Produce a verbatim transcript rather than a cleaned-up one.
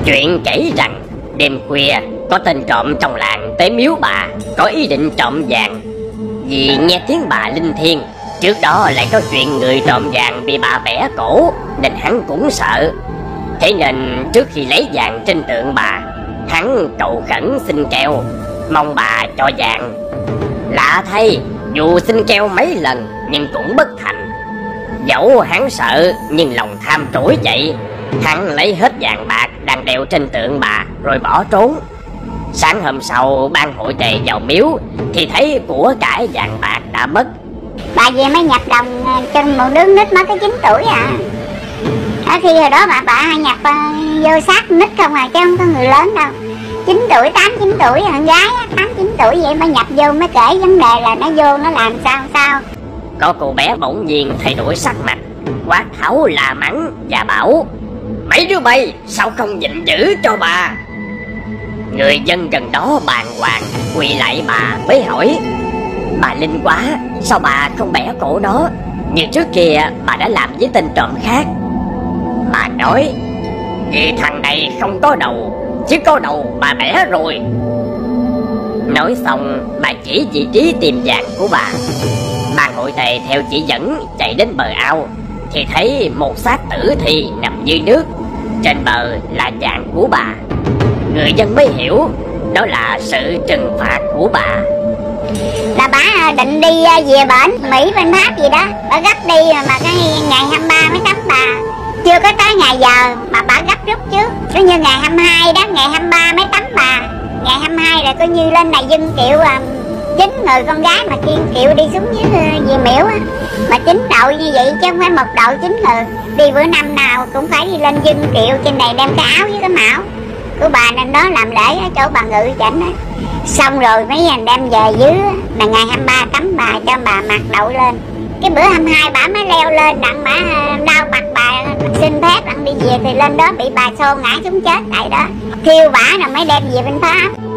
Chuyện kể rằng đêm khuya có tên trộm trong làng tới miếu bà, có ý định trộm vàng. Vì nghe tiếng bà linh thiêng, trước đó lại có chuyện người trộm vàng bị bà bẻ cổ, nên hắn cũng sợ. Thế nên trước khi lấy vàng trên tượng bà, hắn cầu khẩn xin keo, mong bà cho vàng. Lạ thay, dù xin keo mấy lần nhưng cũng bất thành. Dẫu hắn sợ nhưng lòng tham trỗi dậy, hắn lấy hết vàng bạc đang đeo trên tượng bà rồi bỏ trốn. Sáng hôm sau ban hội tề vào miếu thì thấy của cải vàng bạc đã mất. Bà về mới nhập đồng cho một đứa nít mới có chín tuổi à. Ở khi hồi đó bà bà hay nhập uh, vô sát nít không à, chứ không có người lớn đâu. Chín tuổi, tám chín tuổi, con gái tám chín tuổi vậy mới nhập vô mới kể vấn đề là nó vô nó làm sao sao. Có cô bé bỗng nhiên thay đổi sắc mặt, quát tháo la mắng và bảo: mấy đứa bay sao không gìn giữ cho bà? Người dân gần đó bàng hoàng quỳ lại bà mới hỏi: bà linh quá, sao bà không bẻ cổ nó như trước kia bà đã làm với tên trộm khác? Bà nói: vì thằng này không có đầu, chứ có đầu bà bẻ rồi. Nói xong bà chỉ vị trí tìm vàng của bà. Ban hội tề theo chỉ dẫn chạy đến bờ ao thì thấy một xác tử thi nằm dưới nước, trên bờ là vàng của bà. Người dân mới hiểu đó là sự trừng phạt của bà. Là bà định đi về bển Mỹ bên Pháp gì đó, bà gấp đi mà cái ngày hai mươi ba mới tắm bà. Chưa có tới ngày giờ mà bà gấp rút trước. Cứ như ngày hai mươi hai đó, ngày hai mươi ba mới tắm bà. Ngày hai mươi hai là coi như lên đài dân kiệu à, chín người con gái mà kiên kiệu đi xuống dưới về miễu á. Mà chín đội như vậy chứ không phải một đội chín người. Đi bữa năm nào cũng phải đi lên dân kiệu, trên này đem cái áo với cái mão của bà nên đó làm lễ ở chỗ bà Ngự Chảnh á. Xong rồi mấy anh đem về dưới là ngày hai mươi ba tắm bà cho bà mặc đậu lên. Cái bữa hai mươi hai bà mới leo lên đặng bà đau mặt bà xin phép đặng đi về, thì lên đó bị bà xô ngã xuống chết tại đó. Kêu bà rồi mới đem về bên Pháp.